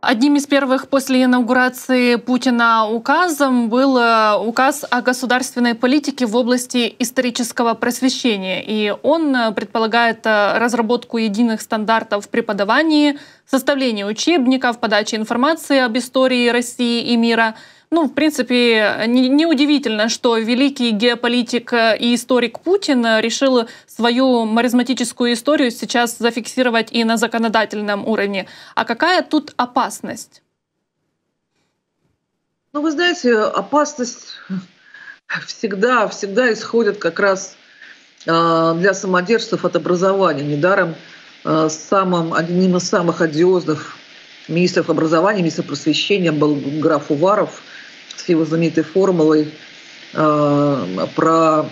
Одним из первых после инаугурации Путина указом был указ о государственной политике в области исторического просвещения. И он предполагает разработку единых стандартов в преподавании, составление учебников, подачи информации об истории России и мира. В принципе, неудивительно, что великий геополитик и историк Путин решил свою маразматическую историю сейчас зафиксировать и на законодательном уровне. А какая тут опасность? Вы знаете, опасность всегда исходит как раз для самодержцев от образования. Недаром одним из самых одиозных министров образования, министров просвещения был граф Уваров с его знаменитой формулой про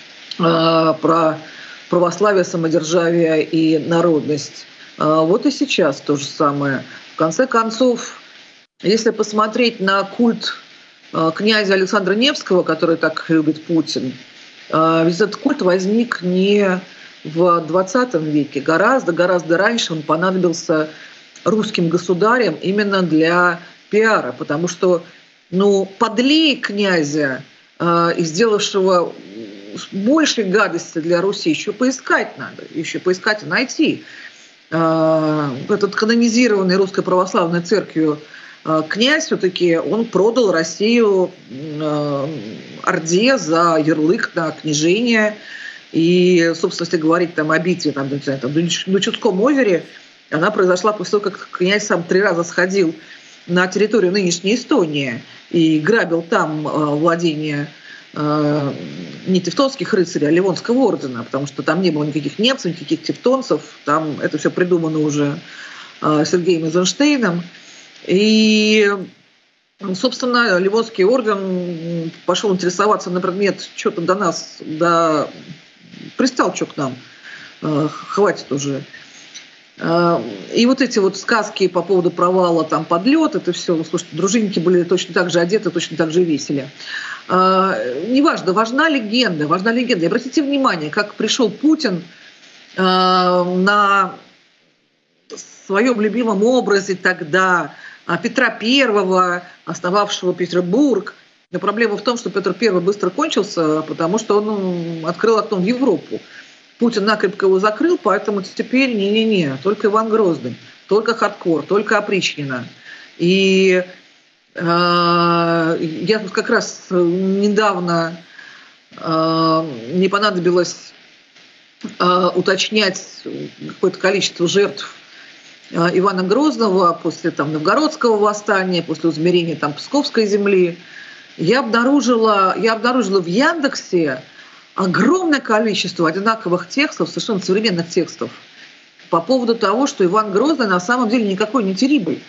православие, самодержавие и народность. Вот и сейчас то же самое. В конце концов, если посмотреть на культ князя Александра Невского, который так любит Путин, ведь этот культ возник не в 20 веке, гораздо раньше он понадобился русским государям именно для пиара, потому что подлее князя и сделавшего больше гадости для Руси еще поискать надо, еще поискать и найти. Этот канонизированный Русской Православной Церковью князь все-таки он продал Россию Орде за ярлык на княжение. И, собственно, если говорить о битве на Чудском озере, она произошла после того, как князь сам 3 раза сходил на территорию нынешней Эстонии и грабил там владения не тевтонских рыцарей, а Ливонского ордена, потому что там не было никаких немцев, никаких тевтонцев, там это все придумано уже Сергеем Эйзенштейном. И, собственно, Ливонский орден пошел интересоваться на предмет, что-то до нас, пристал что к нам, хватит уже. И вот эти вот сказки по поводу провала подлет, это все, слушайте, дружинники были точно так же одеты, точно так же весели. Неважно, важна легенда. И обратите внимание, как пришел Путин на своем любимом образе тогда Петра I, основавшего Петербург. Но проблема в том, что Петр I быстро кончился, потому что он открыл окно в Европу. Путин накрепко его закрыл, поэтому теперь только Иван Грозный, только хардкор, только опричнина. И я как раз недавно мне понадобилось уточнять какое-то количество жертв Ивана Грозного после Новгородского восстания, после измерения Псковской земли. Я обнаружила в Яндексе огромное количество одинаковых текстов, совершенно современных текстов, по поводу того, что Иван Грозный на самом деле никакой не Террибль.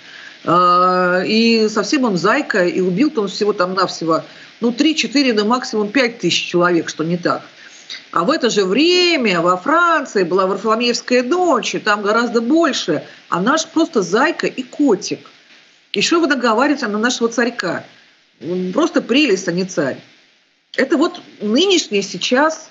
И совсем он зайка, и убил-то он всего-навсего 3-4, максимум 5 тысяч человек, что не так. А в это же время во Франции была Варфоломеевская ночь, и там гораздо больше. А наш просто зайка и котик. И что вы наговариваете на нашего царька? Просто прелесть, а не царь. Это вот нынешнее сейчас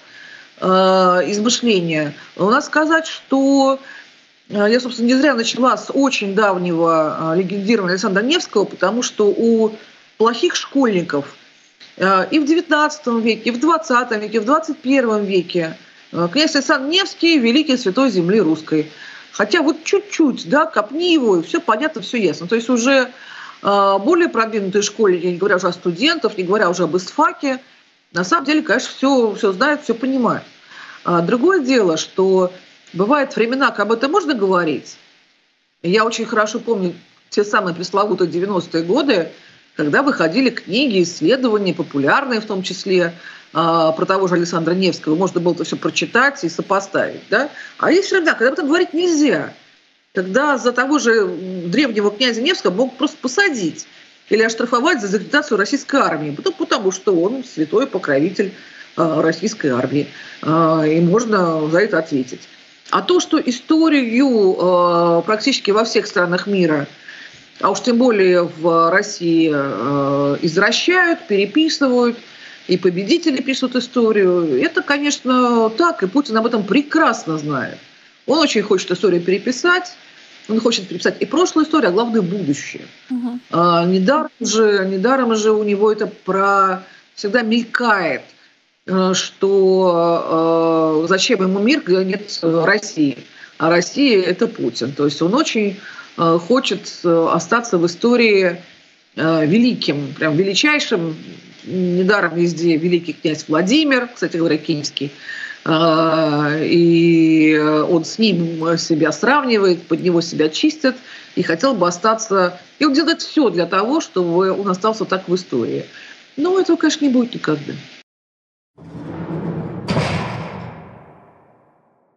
измышление. У нас сказать, что я, собственно, не зря начала с очень давнего легендирования Александра Невского, потому что у плохих школьников и в XIX веке, и в XX веке, и в XXI веке князь Александр Невский – великий святой земли русской. Хотя вот чуть-чуть, копни его, и все понятно, все ясно. То есть уже более продвинутые школьники, не говоря уже о студентах, не говоря уже об истфаке, на самом деле, конечно, все знают, все понимают. Другое дело, что бывают времена, когда об этом можно говорить. Я очень хорошо помню те самые пресловутые 90-е годы, когда выходили книги, исследования, популярные в том числе, про того же Александра Невского. Можно было это все прочитать и сопоставить. А есть времена, когда об этом говорить нельзя. Когда за того же древнего князя Невского могут просто посадить или оштрафовать за дезертирацию российской армии, потому что он святой покровитель российской армии. И можно за это ответить. А то, что историю практически во всех странах мира, а уж тем более в России, извращают, переписывают, и победители пишут историю, это, конечно, так, и Путин об этом прекрасно знает. Он очень хочет историю переписать, Он хочет переписать и прошлую историю, а главное будущее. Мгм. Недаром же у него это всегда мелькает, что зачем ему мир, где нет России. А Россия – это Путин. То есть он очень хочет остаться в истории великим, прям величайшим. Недаром везде великий князь Владимир, кстати говоря, киевский. И он с ним себя сравнивает, под него себя чистят, и хотел бы остаться... И он делает все для того, чтобы он остался так в истории. Но этого, конечно, не будет никогда.